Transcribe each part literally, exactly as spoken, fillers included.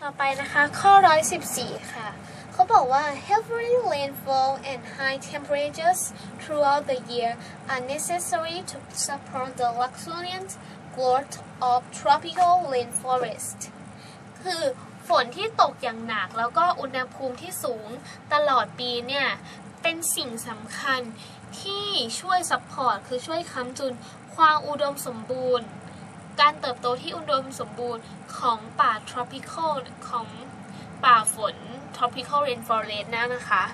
ต่อไปนะคะข้อหนึ่งร้อยสิบสี่ค่ะเขาบอกว่า heavy rainfall and high temperatures throughout the year are necessary to support the luxuriant growth of tropical rainforest คือฝนที่ตกอย่างหนักแล้วก็อุณหภูมิที่สูงตลอดปีเนี่ยเป็นสิ่งสำคัญที่ช่วยซัพพอร์ตคือช่วยค้ำจุนความอุดมสมบูรณ์การเติบโตที่อุดมสมบูรณ์ของป่า tropical ของป่าฝน tropical rainforest นะนะคะ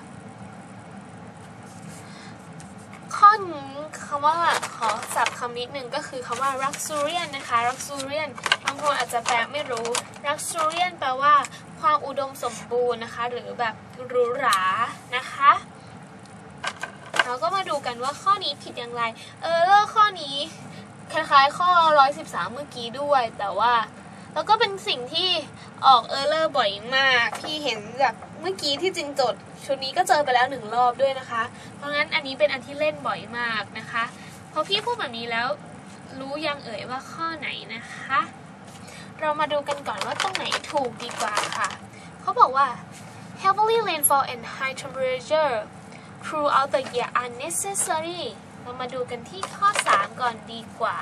ข้อนี้คำว่าขอศัพท์คำนิดหนึ่งก็คือคำว่า luxuriant นะคะ luxuriant บางคนอาจจะแปลไม่รู้ luxuriant แปลว่าความอุดมสมบูรณ์นะคะหรือแบบหรูหรานะคะเราก็มาดูกันว่าข้อนี้ผิดอย่างไรเออเรื่องข้อนี้คล้ายๆข้อหนึ่งร้อยสิบสามเมื่อกี้ด้วยแต่ว่าแล้วก็เป็นสิ่งที่ออกเออร์เลอร์บ่อยมากพี่เห็นจากเมื่อกี้ที่จริงจดชุดนี้ก็เจอไปแล้วหนึ่งรอบด้วยนะคะเพราะงั้นอันนี้เป็นอันที่เล่นบ่อยมากนะคะพอพี่พูดแบบนี้แล้วรู้ยังเอ่ยว่าข้อไหนนะคะเรามาดูกันก่อนว่าตรงไหนถูกดีกว่าค่ะเขาบอกว่า heavily rainfall and high temperature throughout the year are necessary เรามาดูกันที่ข้อสามก่อนดีกว่า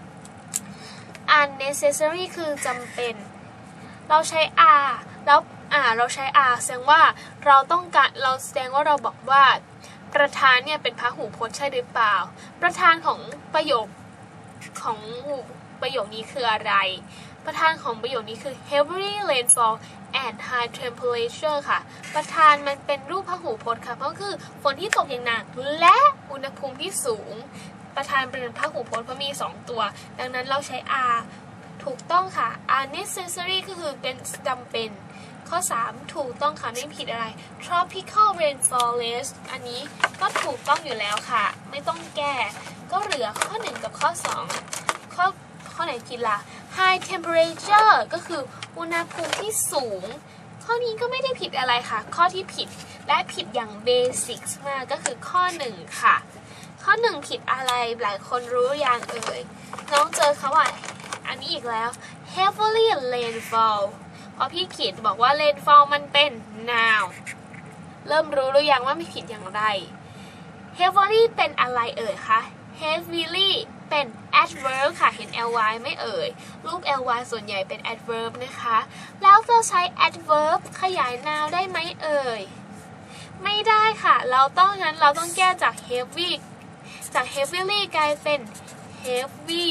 unnecessary คือจำเป็นเราใช้ are แล้วอ่าเราใช้ are แสดงว่าเราต้องการเราแสดงว่าเราบอกว่าประธานเนี่ยเป็นพหูพจน์ใช่หรือเปล่าประธานของประโยคของประโยคนี้คืออะไรประธานของประโยคนี้คือ heavy rainfall and high temperature ค่ะประธานมันเป็นรูปพหูพจน์ค่ะเพราะคือฝนที่ตกอย่างหนักและอุณหภูมิที่สูงประธานเป็นพหูพจน์เพราะมีสองตัวดังนั้นเราใช้ are ถูกต้องค่ะ unnecessary ก็คือเป็นจำเป็นข้อสามถูกต้องค่ะไม่ผิดอะไร tropical rainforest อันนี้ก็ถูกต้องอยู่แล้วค่ะไม่ต้องแก้ก็เหลือข้อหนึ่งกับข้อสองข้อข้อไหนผิดล่ะ high temperature ก็คืออุณหภูมิที่สูงข้อนี้ก็ไม่ได้ผิดอะไรค่ะข้อที่ผิดและผิดอย่างเบสิกมากก็คือข้อหนึ่งค่ะข้อหนึ่งผิดอะไรหลายคนรู้อย่างเอ่ยน้องเจอเขาว่าอันนี้อีกแล้ว heavily rainfall เพราะพี่เขียนบอกว่า rainfall มันเป็น noun เริ่มรู้หรือยังว่าไม่ผิดอย่างไร heavily เป็นอะไรเอ่ยคะ heavily เป็น adverb ค่ะเห็น ly ไม่เอ่ยรูป ly ส่วนใหญ่เป็น adverb นะคะแล้วจะใช้ adverb ขยาย noun ได้ไหมเอ่ยไม่ได้ค่ะเราต้องงั้นเราต้องแก้จาก heavy จาก heavily กลายเป็น heavy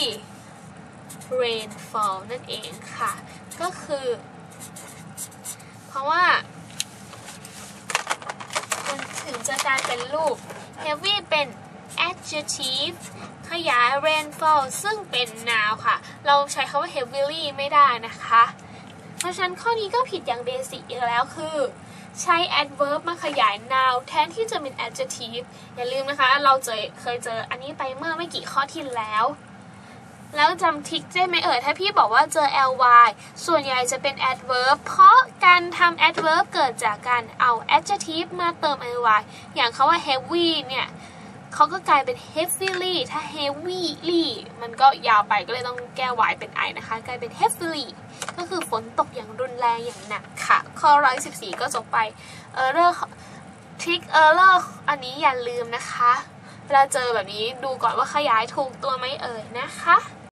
rainfall นั่นเองค่ะก็คือเพราะว่ามันถึงจะกลายเป็นรูป heavy เป็น adjective ขยาย rainfall ซึ่งเป็น noun ค่ะเราใช้คำว่า heavily ไม่ได้นะคะเพราะฉะนั้นข้อนี้ก็ผิดอย่างเบสิกอีกแล้วคือใช้ adverb มาขยาย noun แทนที่จะเป็น adjective อย่าลืมนะคะเราเจอเคยเจออันนี้ไปเมื่อไม่กี่ข้อที่แล้วแล้วจำทิกได้ไหมเอ่ยถ้าพี่บอกว่าเจอ ly ส่วนใหญ่จะเป็น adverb เพราะการทำ adverb เกิดจากการเอา adjective มาเติม ly อย่างคำว่า heavy เนี่ยเขาก็กลายเป็น heavily ถ้า heavily มันก็ยาวไปก็เลยต้องแก้ y เป็น i นะคะกลายเป็น heavily ก็คือฝนตกอย่างรุนแรงอย่างหนักค่ะข้อหนึ่งร้อยสิบสี่ก็จบไป error trick error อันนี้อย่าลืมนะคะเวลาเจอแบบนี้ดูก่อนว่าขยายถูกตัวไหมเอ่ยนะคะ